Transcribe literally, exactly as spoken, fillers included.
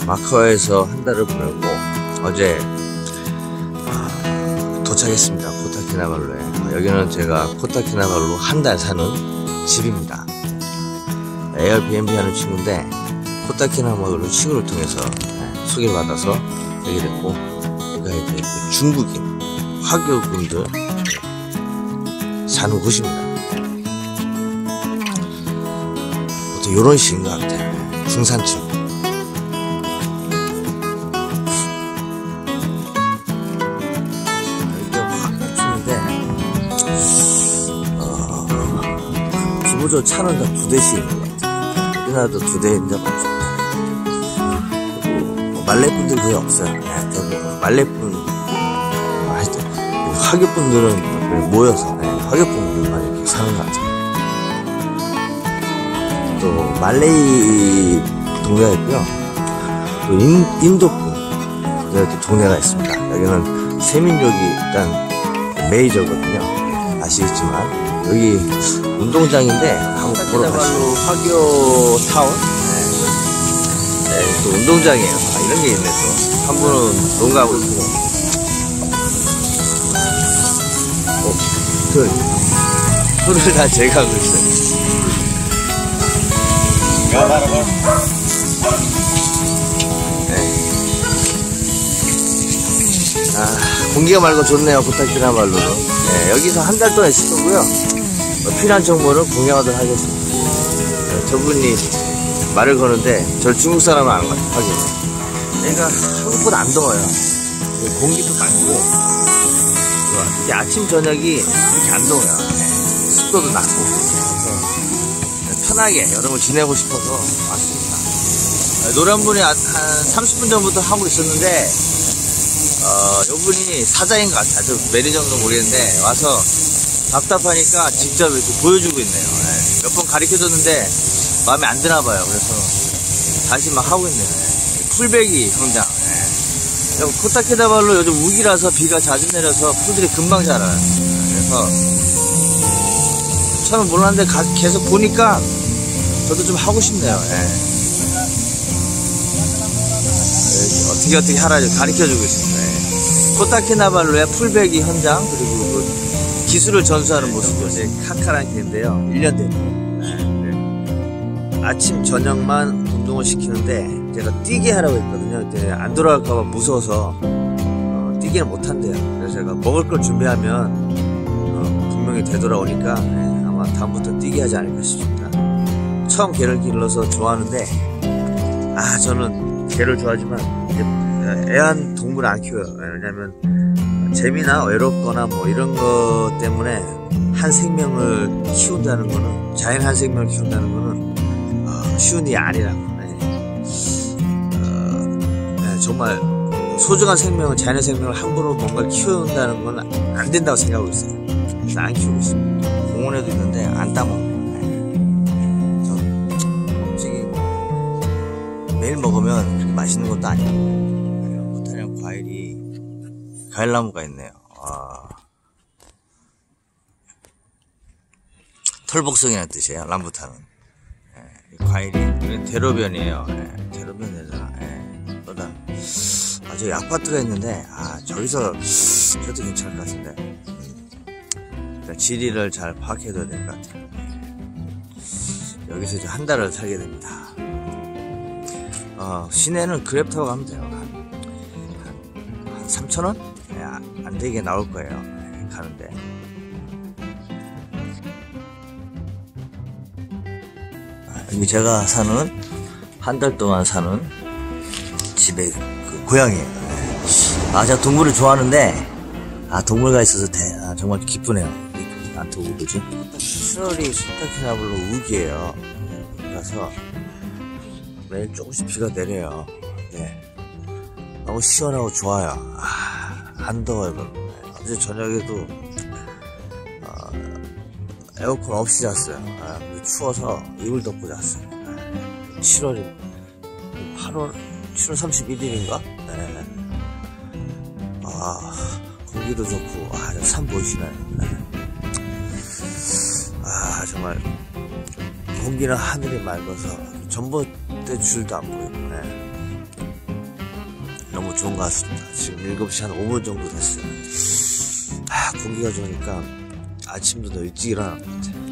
마카오에서 한 달을 보내고 어제 아, 도착했습니다. 코타키나발루에. 아, 여기는 제가 코타키나발루 한 달 사는 집입니다. 에어비앤비 하는 친구인데 코타키나발루 친구를 통해서 네, 소개를 받아서 여기 됐고, 여기가 이제 그 중국인 화교분들 사는 곳입니다. 보통 요런 식인 것 같아요. 중산층. 이게 화교촌인데 어, 기본적으로 차는 다 두 대씩 있는 것 같아요. 우리나라도 두 대인데 많죠. 그리고 뭐 말레이분들 거의 없어요. 네, 대부분 말레이분, 하여튼 화교분들은 모여서 네, 화교분들만 이렇게 사는 것 같아요. 또 말레이 동네가 있고요. 또 인, 인도분 또 동네가 있습니다. 여기는 세민족이 일단 메이저거든요. 아시겠지만 여기 운동장인데 한번 보러 가시죠. 화교 타운. 네. 네, 또 운동장이에요. 아, 이런 게 있네. 또 한 분은 농구하고 있고, 어, 그 손을 다 제가 하고 있어요. 네. 아, 공기가 맑고 좋네요. 코타키나발루는. 네, 여기서 한 달 동안 있을 거고요. 어, 필요한 정보는 공유하도록 하겠습니다. 네, 저분이 말을 거는데 저 중국 사람은 아는 것 같아요. 확인. 얘가 한국보다 안 더워요. 공기도 맑고, 이게 아침 저녁이 그렇게 안 더워요. 네, 습도도 낮고. 편하게 여러분 지내고 싶어서 왔습니다. 노래 한 분이 한 삼십 분 전부터 하고 있었는데, 어, 요분이 사자인 것 같아요. 저 매니저인가 모르겠는데, 와서 답답하니까 직접 이렇게 보여주고 있네요. 네. 몇 번 가르쳐 줬는데, 마음에 안 드나 봐요. 그래서 다시 막 하고 있네요. 네. 풀베기 성장. 네. 코타키나발루 요즘 우기라서 비가 자주 내려서 풀들이 금방 자라요. 그래서, 처음에 몰랐는데 가, 계속 보니까 저도 좀 하고 싶네요. 예. 어떻게 어떻게 하라 가르쳐주고 있습니다. 예. 코타키나발루의 풀베기 현장, 그리고 그 기술을 전수하는 모습도 이제 카카랑키인데요. 일 년 됐네요. 예. 네. 아침 저녁만 운동을 시키는데 제가 뛰게 하라고 했거든요. 그때 안 돌아갈까봐 무서워서 어, 뛰기는 못한대요. 그래서 제가 먹을 걸 준비하면 어, 분명히 되돌아오니까 예. 다음부터 뛰게 하지 않을까 싶습니다. 처음 개를 길러서 좋아하는데, 아, 저는 개를 좋아하지만 이제 애완 동물을 안 키워요. 왜냐면 재미나 외롭거나 뭐 이런 것 때문에 한 생명을 키운다는 거는, 자연 한 생명을 키운다는 거는 어, 쉬운 일이 아니라고. 네. 어, 네, 정말 소중한 생명은, 자연의 생명을 함부로 뭔가 키운다는 건 안 된다고 생각하고 있어요. 그래서 안 키우고 있습니다. 공원에도 있는데 안 따먹어요. 네. 저 솔직히 매일 먹으면 그렇게 맛있는 것도 아니고. 코타리안 과일이, 과일나무가 있네요. 아, 털복숭이라는 뜻이에요. 람부탄은. 네. 과일이 대로변이에요. 네. 대로변에다가 네. 또다. 아, 저기 아파트가 있는데, 아, 저기서 저도 괜찮을 것 같은데. 지리를 잘 파악해둬야 될 것 같아요. 여기서 이제 한 달을 살게 됩니다. 어, 시내는 그랩 타고 가면 돼요. 한, 한, 한 삼천 원? 네, 안 되게 나올 거예요. 네, 가는데. 아, 여기 제가 사는, 한 달 동안 사는 집의 그 고향이에요. 네. 아, 제가 동물을 좋아하는데, 아, 동물가 있어서 대, 아, 정말 기쁘네요. 나한테 오르지? 칠월이 코타키나발루 우기예요. 그래서 매일 조금씩 비가 내려요. 네. 너무 시원하고 좋아요. 아, 안 더워요. 어제 저녁에도 어, 에어컨 없이 잤어요. 아, 추워서 이불 덮고 잤어요. 아, 칠월이 팔월 칠월 삼십일일인가? 네. 아, 공기도 좋고, 아, 산 보이시나요? 네. 아, 정말 공기는 하늘이 맑아서 전봇대 줄도 안 보이고. 네. 너무 좋은 것 같습니다. 지금 일곱 시 한 오 분 정도 됐어요. 아, 공기가 좋으니까 아침도 더 일찍 일어나는 것 같아요.